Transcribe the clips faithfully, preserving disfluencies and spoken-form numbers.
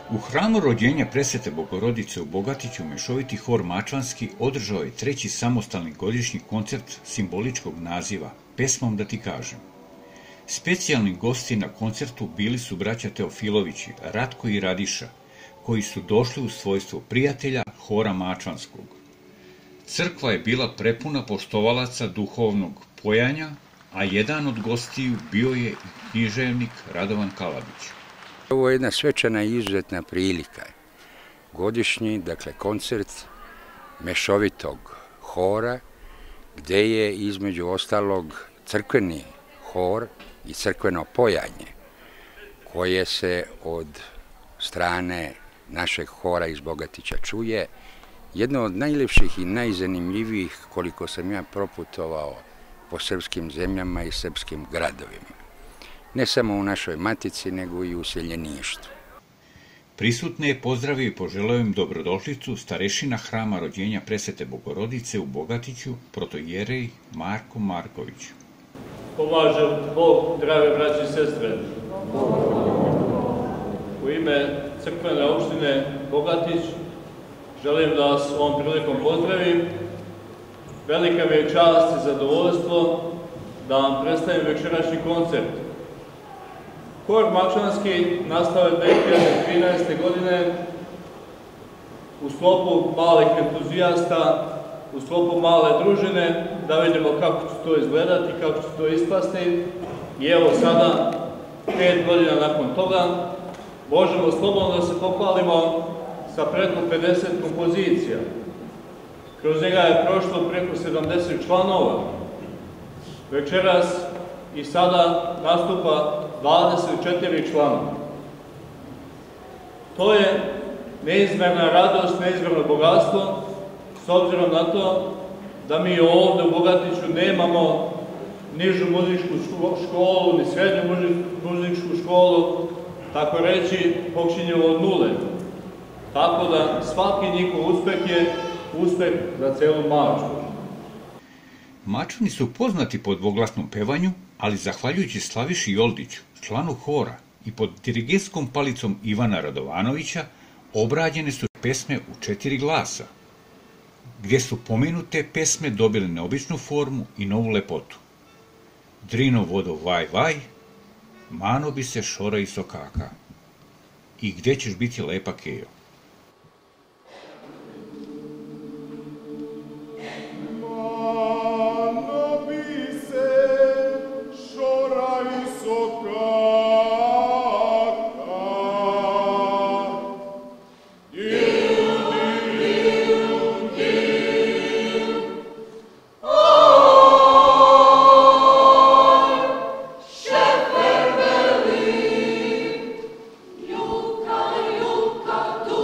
U hramu rođenja Presvete Bogorodice u Bogatiću mešoviti hor Mačvanski održao je treći samostalni godišnji koncert simboličkog naziva Pesmom da ti kažem. Specijalni gosti na koncertu bili su braća Teofilovići, Ratko i Radiša, koji su došli u svojstvu prijatelja hora Mačvanskog. Crkva je bila prepuna poštovalaca duhovnog pojanja, a jedan od gostiju bio je i književnik Radovan Kalabić. Ovo je jedna svečana i izuzetna prilika. Godišnji, dakle, koncert mešovitog hora, gde je između ostalog crkveni hor i crkveno pojanje, koje se od strane našeg hora iz Bogatića čuje, jedno od najlepših i najzanimljivijih koliko sam ja proputovao po srpskim zemljama i srpskim gradovima. Ne samo u našoj matici, nego i u seljeništvu. Prisutne je pozdravio i poželeo im dobrodošlicu starešina hrama rođenja Presvete Bogorodice u Bogatiću, protoijerej Marko Marković. Pomaže Bog, drage braći i sestre. U ime crkvene opštine Bogatić želim da vas ovom prilikom pozdravim. Velika mi je čast i zadovoljstvo da vam predstavim večerašnji koncert. Hor Mačvanski nastao je dve hiljade trinaeste. godine u sklopu malih entuzijasta, u sklopu male družine, da vidimo kako će to izgledati, kako će to ispasti. I evo sada, pet godina nakon toga, možemo slobodno da se pohvalimo sa preko pedeset kompozicija. Kroz njega je prošlo preko sedamdeset članova. Večeras i sada nastupa dvadeset četiri člana. To je neizmerna radost, neizmerno bogatstvo, s obzirom na to da mi ovde u Bogatiću nemamo nižu muzičku školu, ni srednju muzičku školu, tako reći, počinjemo od nule. Tako da svaki njihov uspeh je uspeh za celu Mačvu. Mačvani su poznati po dvoglasnom pevanju, ali zahvaljujući Slaviši Joldiću, članu hora, i pod dirigentskom palicom Ivana Radovanovića, obrađene su pesme u četiri glasa, gdje su pomenute pesme dobile neobičnu formu i novu lepotu. Drino vodo vaj vaj, mano bi se šora i sokaka. I gdje ćeš biti lepa Kejo? Juka, juka,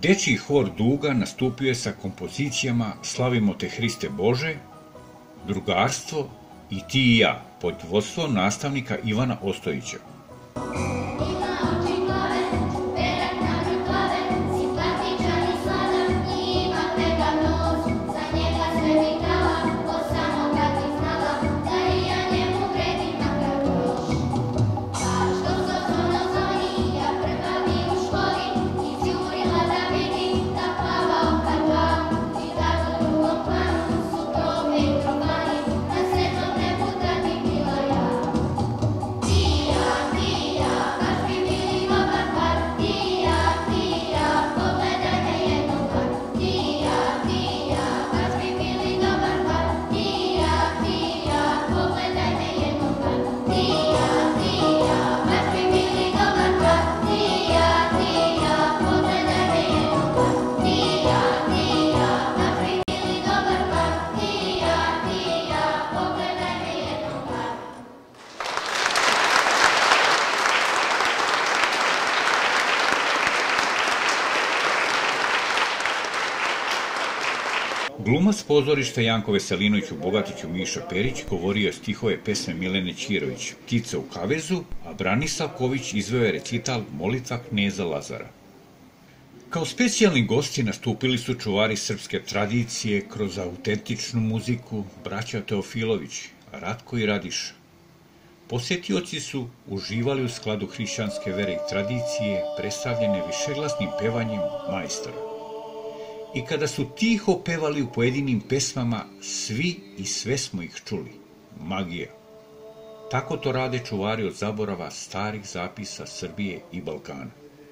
Dečiji hor Duga nastupio je sa kompozicijama Slavimo te Hriste Bože, Drugarstvo i Ti i ja, pod vodstvom nastavnika Ivana Ostojića. Glumac pozorišta Janko Veselinović u Bogatiću Miša Perić govorio je stihove pesme Milene Ćirović Ptica u kavezu, a Branislav Ković izveo je recital Molitva kneza Lazara. Kao specijalni gosti nastupili su čuvari srpske tradicije kroz autentičnu muziku braća Teofilović, Ratko i Radiša. Posetioci su uživali u skladu hrišćanske vere i tradicije, predstavljene višeglasnim pevanjem majstora. I kada su tiho pevali u pojedinim pesmama, svi i sve smo ih čuli. Magija. Tako to rade čuvari od zaborava starih zapisa Srbije i Balkana.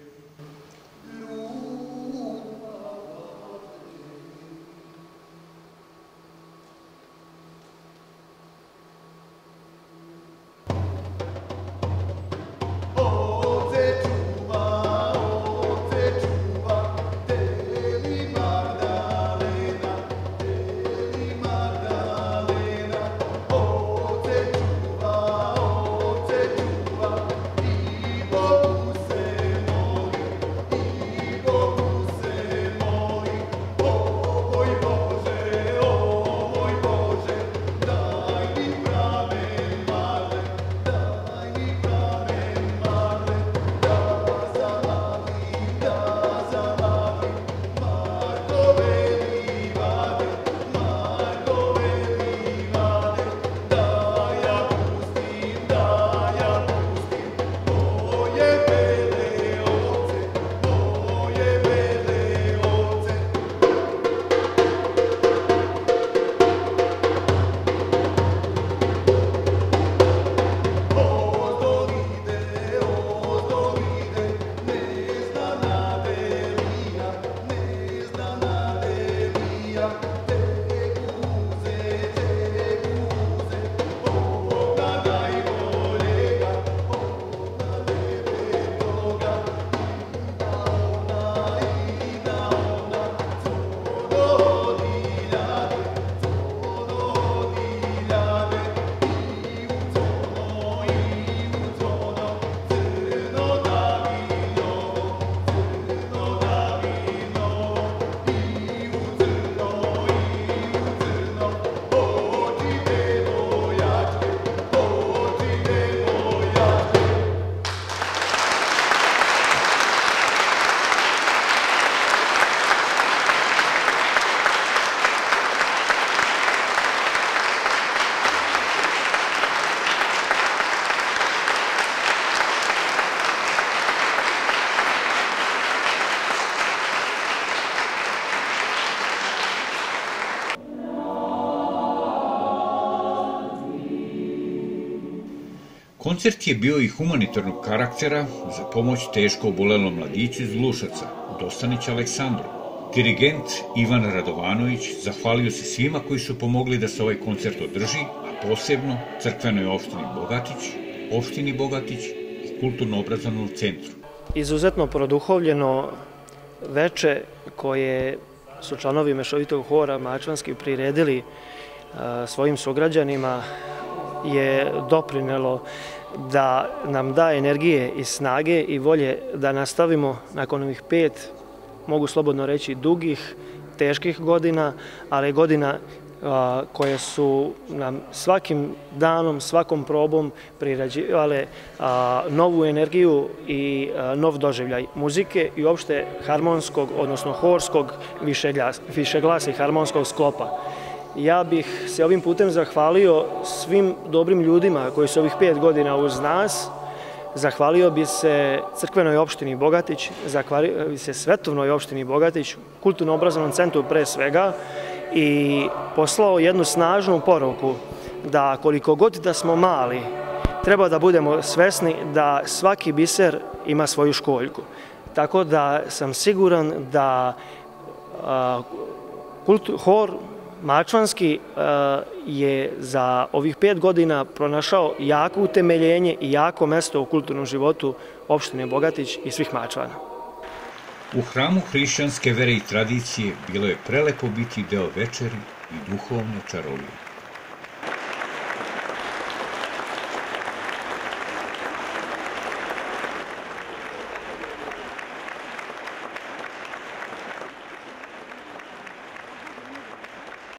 Koncert je bio i humanitarnog karaktera za pomoć teško obolelom mladiću iz Glušaca, Dostanić Aleksandru. Dirigent Ivan Radovanović zahvalio se svima koji su pomogli da se ovaj koncert održi, a posebno crkvenoj opštini Bogatić, opštini Bogatić i kulturno-obrazovnom centru. Izuzetno produhovljeno veče koje su članovi mešovitog hora mačvanski priredili svojim sugrađanima je doprinelo da nam da energije i snage i volje da nastavimo nakon ovih pet mogu slobodno reći, dugih, teških godina, ali godina koje su nam svakim danom, svakom probom prirađivale novu energiju i nov doživljaj muzike i uopšte harmonskog, odnosno horskog višeglasa i harmonskog sklopa. Ja bih se ovim putem zahvalio svim dobrim ljudima koji su ovih pet godina uz nas. Zahvalio bi se crkvenoj opštini Bogatić, zahvalio bi se svetovnoj opštini Bogatić, kulturno-obrazovnom centru pre svega, i poslao jednu snažnu poruku da koliko god da smo mali, treba da budemo svesni da svaki biser ima svoju školjku. Tako da sam siguran da hor mačvanski je za ovih pet godina pronašao jako utemeljenje i jako mesto u kulturnom životu opštine Bogatić i svih Mačvana. U hramu hrišćanske vere i tradicije bilo je prelepo biti deo večeri i duhovne čarolije.